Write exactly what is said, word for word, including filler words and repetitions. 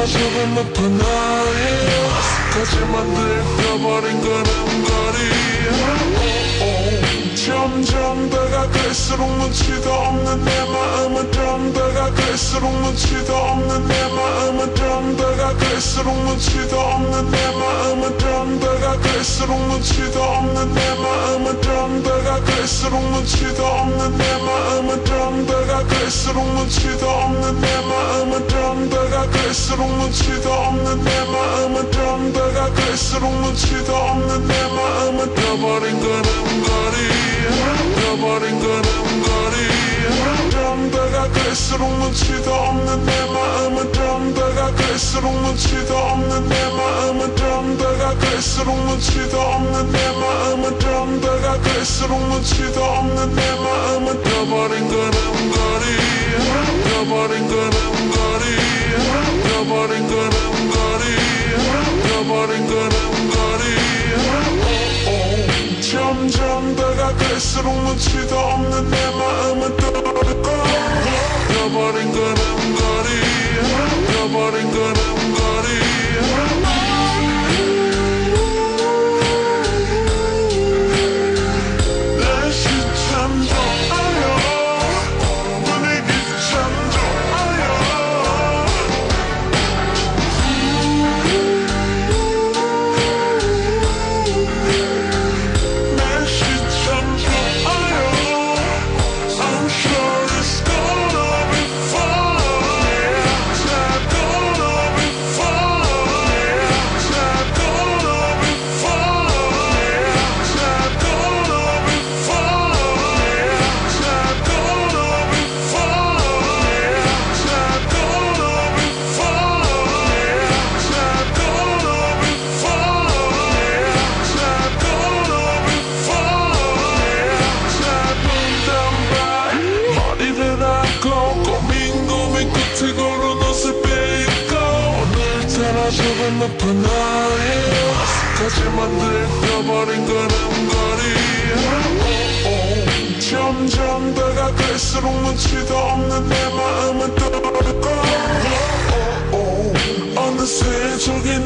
조금 높은 나의 거짓말 들켜버린 걸음걸이. 점점 다가갈수록 눈치도 없는 내 마음은 좀 다가갈수록 눈치도 없는 내 마음은 좀 다가갈수록 눈치도 없는 내 마음은 좀 다가갈수록 눈치도 없는 내 마음은 좀 다가갈수록 눈치도 없는 내 마음은 좀 다가갈수록 눈치도 없는 내 마음은 좀 다가갈수록 눈치도 없는 내 마음은 좀 다가갈수록 눈치도 없는 내 마음은 떠버린 걸음걸이. 떠버린 걸음걸이. 좀 다가갈수록 눈치도 없는 내 마음은 좀 다가갈수록 눈치도 없는 내 마음은 좀 다가갈수록 눈치도 없는 내 마음은 좀 다가갈수록 눈치도 없는 내 마음은 떠버린 걸음걸이. 떠버린 걸음걸이. 떠버린 걸음걸이. 떠버린 걸음걸이. 점점 다가갈수록 눈치도 없는 내 마음은 떠버린 걸음걸이. 떠버린 걸음걸이. 조금 높은 나의 거짓말 들켜버린 걸음걸이. 점점 다가갈수록 눈치도 없는 내 마음은 떠버리고 어느새 저기